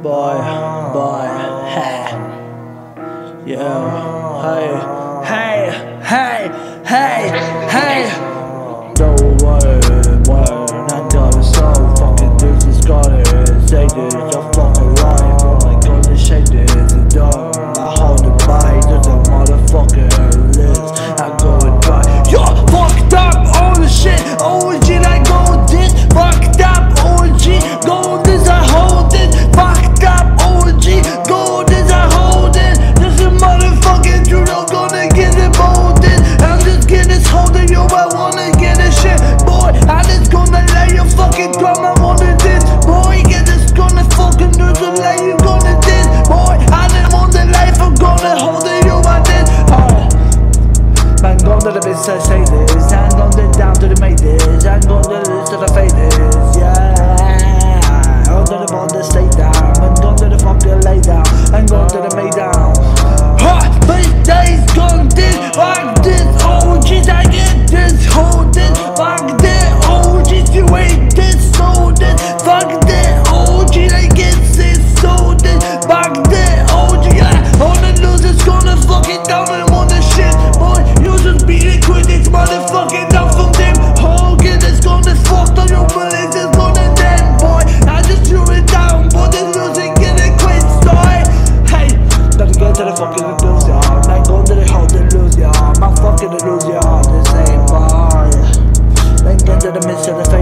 boy, hey, yeah, hey. Don't worry, I got it so fucking this is gonna say this, your fucking life, oh my god, this shit is dumb. I hold it by just a motherfucking list. I go and try, yo, fucked up all the shit, OG, I go this, fucked up OG, go this, I hold it, fucked up OG, go this, I hold it. This is motherfucking you don't gonna get it molded. I'm just getting holding you, I wanna get this shit, boy. I just gonna lay your fucking drum, I wanna this, boy. Get this gonna fucking do the lay you gonna this, boy. I didn't want the life, I'm gonna hold it, you I did. Man, go to the business, say this. I'm going down to the make this. I'm going to the list to the fade this, yeah. I'm to the border, stay down. I'm going to the fucking lay down. I'm going to the made down. But days gone this, fuck this, OGs, I get this, hold this, fuck that, OGs, you ain't this, so this, fuck that, OGs, I get this, so this, fuck that, OG, yeah, all the losers gonna fuck it down and want the shit, boy, you just beat it quick, it's motherfucking down from them, Hogan is gonna fuck on your bullets, it's gonna dead, boy, I just threw it down, boy, this losing, get it quick, story, hey, gotta get to the fucking lose, y'all, man, go to the hole to lose, y'all, I'm fucking to lose, y'all, this ain't bar, then get to the midst of the face.